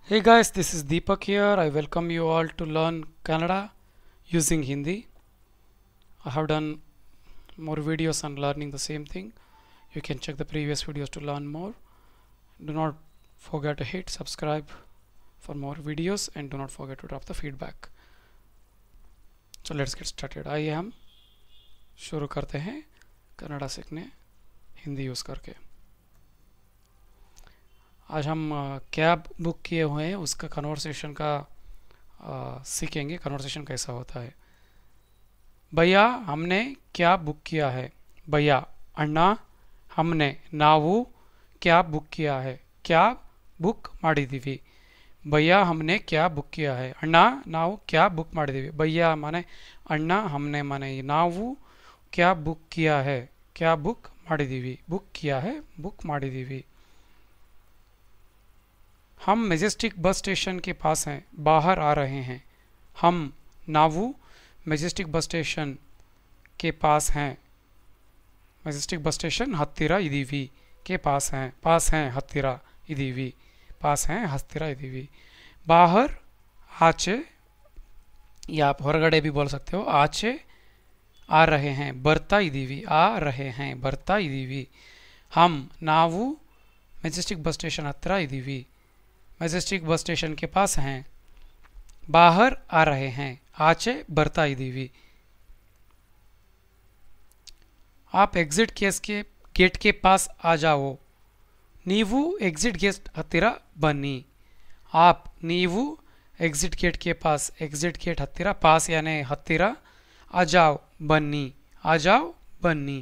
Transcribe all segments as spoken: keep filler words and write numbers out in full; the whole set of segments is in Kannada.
Hey guys, this is Deepak here. I welcome you all to learn Kannada using Hindi. I have done more videos on learning the same thing. You can check the previous videos to learn more. Do not forget to hit subscribe for more videos and do not forget to drop the feedback. So let's get started. I am शुरू करते हैं कन्नड़ा सीखने हिंदी यूज़ करके। आज हम कैब बुक किए हुए हैं उसका कन्वर्सेशन का आ, सीखेंगे कन्वर्सेशन कैसा होता है। भैया हमने कैब बुक किया है। भैया अण्णा हमने ನಾವು कैब बुक किया है। कैब बुक ಮಾಡಿದೀವಿ। भैया हमने कैब बुक किया है। ಅಣ್ಣ ನಾವು कैब बुक ಮಾಡಿದೀವಿ। भैया माने ಅಣ್ಣ हमने माने ನಾವು कैब बुक किया है। कैब बुक ಮಾಡಿದೀವಿ। बुक किया है बुक ಮಾಡಿದೀವಿ। हम मेजेस्टिक बस स्टेशन के पास हैं, बाहर आ रहे हैं। हम ನಾವು मेजेस्टिक बस स्टेशन के पास हैं। मेजेस्टिक बस स्टेशन ಹತ್ತಿರ ಇದೀವಿ के पास हैं पास हैं ಹತ್ತಿರ ಇದೀವಿ पास हैं ಹತ್ತಿರ ಇದೀವಿ। बाहर आचे या आप ಹೊರಗಡೆ भी बोल सकते हो। आचे आ रहे हैं ಬರ್ತಾ ಇದೀವಿ आ रहे हैं ಬರ್ತಾ ಇದೀವಿ। हम ನಾವು मेजेस्टिक बस स्टेशन ಹತ್ತಿರ ಇದೀವಿ मेजेस्टिक बस स्टेशन के पास हैं। बाहर आ रहे हैं आचे ಬರ್ತಾ ಇದೀವಿ। आप एग्जिट केस के गेट के पास आ जाओ। ನೀವು एग्जिट गेट ಹತ್ತಿರ ಬನ್ನಿ। आप ನೀವು एग्जिट गेट के पास एग्जिट गेट ಹತ್ತಿರ पास यानी ಹತ್ತಿರ आ जाओ ಬನ್ನಿ आ जाओ ಬನ್ನಿ।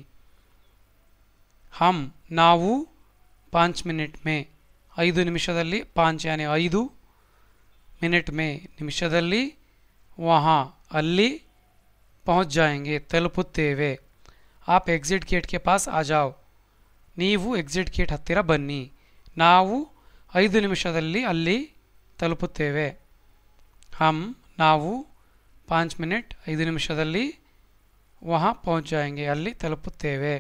हम ನಾವು पाँच मिनट में ಐದು ನಿಮಿಷದಲ್ಲಿ पाँच यानी ಐದು मिनट में ನಿಮಿಷದಲ್ಲಿ वहाँ ಅಲ್ಲಿ पहुंच जाएंगे ತಲುಪುತ್ತೇವೆ। आप एग्जिट गेट के पास आ जाओ ನೀವು एग्जिट गेट ಹತ್ತಿರ ಬನ್ನಿ ನಾವು ಐದು ನಿಮಿಷದಲ್ಲಿ ಅಲ್ಲಿ ತಲುಪುತ್ತೇವೆ। हम ನಾವು पाँच मिनट ಐದು ನಿಮಿಷದಲ್ಲಿ वहाँ पहुंच जाएंगे ಅಲ್ಲಿ ತಲುಪುತ್ತೇವೆ।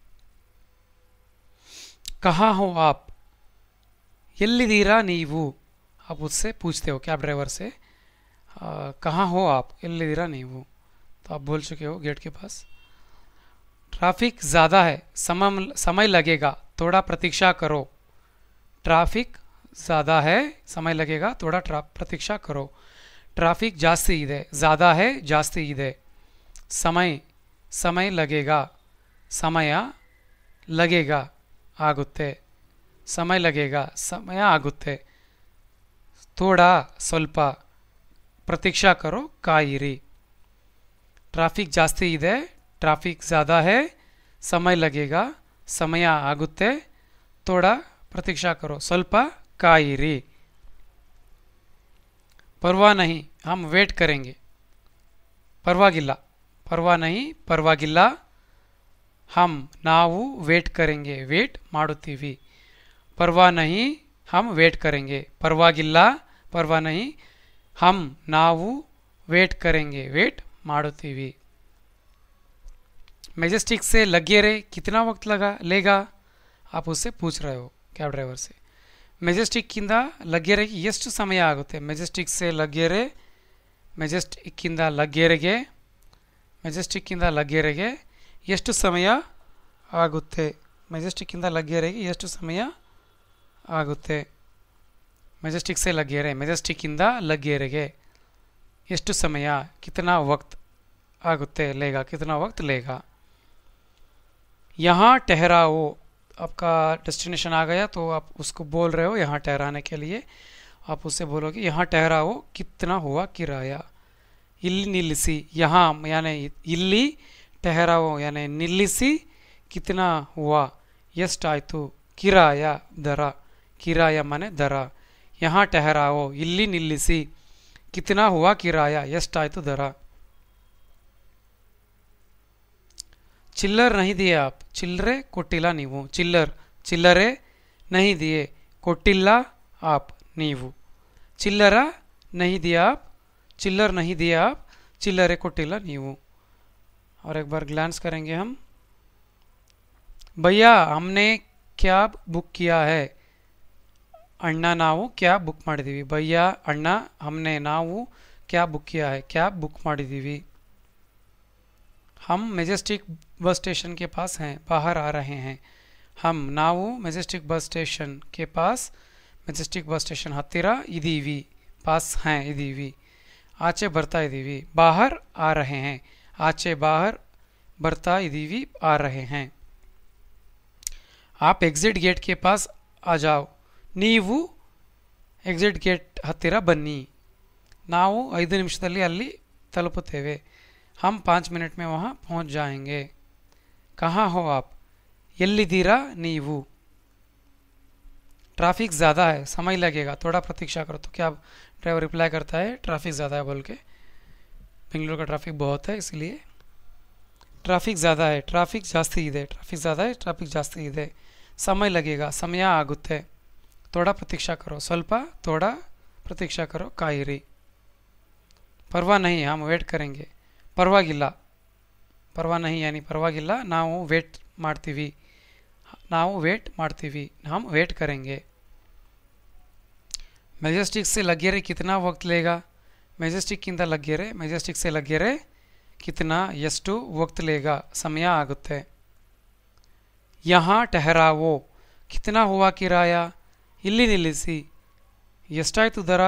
कहाँ हो आप ಎಲ್ಲಿದ್ದೀರಾ ನೀವು। आप उससे पूछते हो कैब ड्राइवर से आ, कहाँ हो आप ಎಲ್ಲಿದ್ದೀರಾ ನೀವು। तो आप बोल चुके हो गेट के पास। ट्रैफिक ज़्यादा है समय समय लगेगा थोड़ा प्रतीक्षा करो। ट्रैफिक ज़्यादा है समय लगेगा थोड़ा प्रतीक्षा करो। ट्रैफिक ಜಾಸ್ತಿ ಇದೆ ज़्यादा है ಜಾಸ್ತಿ ಇದೆ। समय समय लगेगा ಸಮಯ लगेगा ಆಗುತ್ತೆ समय लगेगा ಸಮಯ ಆಗುತ್ತೆ। थोड़ा ಸ್ವಲ್ಪ प्रतीक्षा करो ಕಾಯಿರಿ। ट्रैफिक ಜಾಸ್ತಿ ಇದೆ ट्रैफिक ज़्यादा है समय लगेगा ಸಮಯ ಆಗುತ್ತೆ। थोड़ा प्रतीक्षा करो ಸ್ವಲ್ಪ ಕಾಯಿರಿ। परवाह नहीं हम वेट करेंगे। परವಾಗಿಲ್ಲ परवाह नहीं परವಾಗಿಲ್ಲ हम ನಾವು ವೇಟ್ करेंगे ವೇಟ್ ಮಾಡುತ್ತೀವಿ। परवाह नहीं हम वेट करेंगे परವಾಗಿಲ್ಲ परवाह नहीं हम ನಾವು ವೇಟ್ करेंगे ವೇಟ್ ಮಾಡುತ್ತೀವಿ। मेजेस्टिक से लग्गेरे कितना वक्त लगा लेगा आप उससे पूछ रहे हो कैब ड्राइवर से। ಮೆಜೆಸ್ಟಿಕ್ಕಿಂದ ಲಗ್ಗೆರೆಗೆ ಎಷ್ಟು ಸಮಯ ಆಗುತ್ತೆ। ಮೆಜೆಸ್ಟಿಕ್ ಸೆ ಲಗ್ಗೆರೆ ಮೆಜೆಸ್ಟಿಕ್ಕಿಂದ ಲಗ್ಗೆರೆಗೆ ಮೆಜೆಸ್ಟಿಕ್ಕಿಂದ ಲಗ್ಗೆರೆಗೆ ಎಷ್ಟು ಸಮಯ ಆಗುತ್ತೆ। ಮೆಜೆಸ್ಟಿಕ್ಕಿಂದ ಲಗ್ಗೆರೆಗೆ ಎಷ್ಟು ಸಮಯ ಆಗುತ್ತೆ। ಮೆಜೆಸ್ಟಿಕ್ ಸೆ ಲಗ್ಗೆರೆ ಮೆಜೆಸ್ಟಿಕ್ಕಿಂದ ಲಗ್ಗೆರೆಗೆ ಎಷ್ಟು ಸಮಯ कितना वक्त आगुत्ते लेगा कितना वक्त लेगा। यहाँ ठहराओ आपका डेस्टिनेशन आ गया तो आप उसको बोल रहे हो यहाँ ठहराने के लिए आप उससे बोलोगे यहाँ ठहराओ कितना हुआ किराया। ಇಲ್ಲಿ ನಿಲ್ಲಿಸಿ यहाँ यानी ಇಲ್ಲಿ ठहराओ यानी ನಿಲ್ಲಿಸಿ कितना हुआ ಎಷ್ಟಾಯಿತು ಕಿರಾಯ ದರ ಕಿರಾಯ ಮನೆ ದರ। यहाँ ठहराओ ಇಲ್ಲಿ ನಿಲ್ಲಿಸಿ कितना हुआ किराय ಎಷ್ಟಾಯಿತು ದರ। चिल्लर नहीं दिए आप चिल्लरे ಕೊಟ್ಟಿಲ್ಲ ನೀವು। चिल्लर चिल्लरे नहीं दिए ಕೊಟ್ಟಿಲ್ಲ आप ನೀವು। चिल्लर नहीं दिया आप चिल्लर नहीं दिए आप चिल्लरे ಕೊಟ್ಟಿಲ್ಲ ನೀವು। और एक बार ग्लांस करेंगे हम। भैया हमने कैब बुक किया है। ಅಣ್ಣ ನಾವು ಕ್ಯಾಬ್ ಬುಕ್ ಮಾಡಿದ್ದೀವಿ ಭಯ್ಯ ಅಣ್ಣ हमने ನಾವು ಕ್ಯಾಬ್ ಬುಕ್ किया है ಕ್ಯಾಬ್ ಬುಕ್ ಮಾಡಿದ್ದೀವಿ हम मेजेस्टिक बस स्टेशन के पास हैं बाहर आ रहे हैं हम ನಾವು ಮೆಜೆಸ್ಟಿಕ್ ಬಸ್ ಸ್ಟೇಷನ್ के पास ಮೆಜೆಸ್ಟಿಕ್ ಬಸ್ ಸ್ಟೇಷನ್ ಹತ್ತಿರ ಇದ್ದೀವಿ ಪಾಸ್ हैं ಇದ್ದೀವಿ ಆಚೆ ಬರ್ತಾ ಇದ್ದೀವಿ बाहर आ रहे हैं ಆಚೆ बाहर ಬರ್ತಾ ಇದ್ದೀವಿ आ रहे हैं आप एग्जिट गेट के पास आ जाओ ನೀವು ಎಕ್ಸಿಟ್ ಗೇಟ್ ಹತ್ತಿರ ಬನ್ನಿ ನಾವು ಐದು ನಿಮಿಷದಲ್ಲಿ ಅಲ್ಲಿ ತಲುಪುತ್ತೇವೆ हम पाँच मिनट में वहाँ पहुँच जाएंगे कहाँ हो आप ಎಲ್ಲಿದ್ದೀರಾ ನೀವು ट्रैफिक ज़्यादा है समय लगेगा थोड़ा प्रतीक्षा करो तो क्या ड्राइवर रिप्लाई करता है ट्रैफिक ज़्यादा है बोल के बेंगलुरु का ट्रैफिक बहुत है इसलिए ट्रैफिक ज़्यादा है ट्रैफिक ಜಾಸ್ತಿ ಇದೆ ट्रैफिक ज़्यादा है ट्रैफिक ಜಾಸ್ತಿ ಇದೆ समय लगेगा ಸಮಯ ಆಗುತ್ತೆ थोड़ा प्रतीक्षा करो ಸ್ವಲ್ಪ थोड़ा प्रतीक्षा करो ಕಾಯಿರಿ परवाह नहीं हम वेट करेंगे ಪರವಾಗಿಲ್ಲ ಪರವಾ नहीं यानी ಪರವಾಗಿಲ್ಲ ನಾವು ವೇಟ್ ಮಾಡ್ತೀವಿ ನಾವು ವೇಟ್ ಮಾಡ್ತೀವಿ हम वेट करेंगे मेजेस्टिक से लग्ಗೆರೆ कितना वक्त लेगा मेजेस्टिक ಇಂದ ಲಗ್ಗೆರೆ मेजेस्टिक से लग्ಗೆರೆ कितना ಎಷ್ಟು वक्त लेगा ಸಮಯ ಆಗುತ್ತೆ यहाँ ठहराओ कितना हुआ किराया ಇಲ್ಲಿ ನಿಲ್ಲಿಸಿ ಎಷ್ಟಾಯಿತು ದರ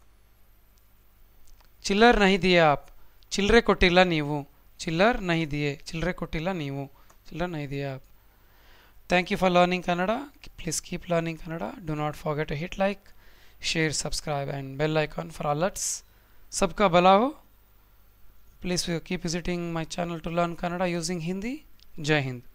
ಚಿಲ್ಲರ್ नहीं दिए आप ಚಿಲ್ಲರೆ ಕೊಟ್ಟಿಲ್ಲ ನೀವು ಚಿಲ್ಲರ್ नहीं दिए ಚಿಲ್ಲರೆ ಕೊಟ್ಟಿಲ್ಲ ನೀವು ಚಿಲ್ಲರ್ नहीं दिए आप thank you for learning Kannada please keep learning Kannada do not forget to hit like share subscribe and bell icon for alerts सबका भला हो please keep visiting my channel to learn Kannada using Hindi जय हिंद